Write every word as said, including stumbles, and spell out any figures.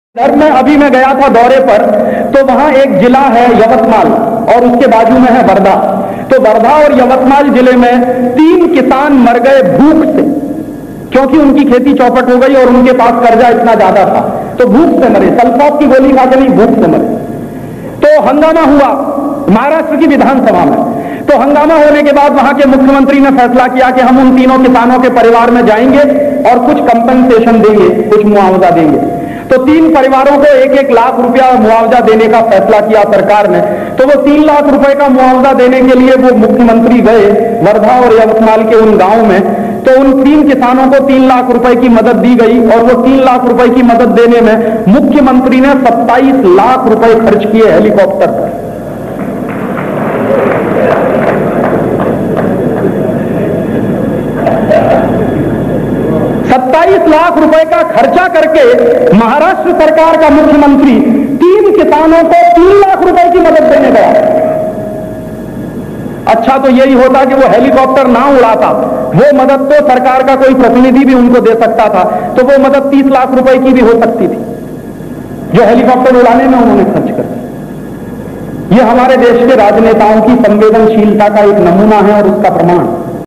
Sir मैं अभी मैं गया था दौरे पर, तो वहां एक जिला है यवतमाल और उसके बाजू में है वर्धा। तो वर्धा और यवतमाल जिले में तीन किसान मर गए भूख से, क्योंकि उनकी खेती चौपट हो गई और उनके पास कर्जा इतना ज्यादा था, तो भूख से मरे। सल्फॉस की गोली खा के नहीं, भूख से मरे। तो हंगामा हुआ महाराष्ट्र की विधानसभा में। तो हंगामा होने के बाद वहां के मुख्यमंत्री ने फैसला किया कि हम उन तीनों किसानों के परिवार में जाएंगे और कुछ कंपनसेशन देंगे, कुछ मुआवजा देंगे। तो तीन परिवारों को एक एक लाख रुपया मुआवजा देने का फैसला किया सरकार ने। तो वो तीन लाख रुपए का मुआवजा देने के लिए वो मुख्यमंत्री गए वर्धा और यवतमाल के उन गांव में। तो उन तीन किसानों को तीन लाख रुपए की मदद दी गई और वो तीन लाख रुपए की मदद देने में मुख्यमंत्री ने सत्ताईस लाख रुपए खर्च किए हेलीकॉप्टर पर। सत्ताईस लाख रुपए का खर्चा करके महाराष्ट्र सरकार का मुख्यमंत्री तीन किसानों को तीन लाख रुपए की मदद देने गया। अच्छा तो यही होता कि वो हेलीकॉप्टर ना उड़ाता, वो मदद तो सरकार का कोई प्रतिनिधि भी उनको दे सकता था, तो वो मदद तीस लाख रुपए की भी हो सकती थी जो हेलीकॉप्टर उड़ाने में उन्होंने खर्च कर दी। ये हमारे देश के राजनेताओं की संवेदनशीलता का एक नमूना है और उसका प्रमाण।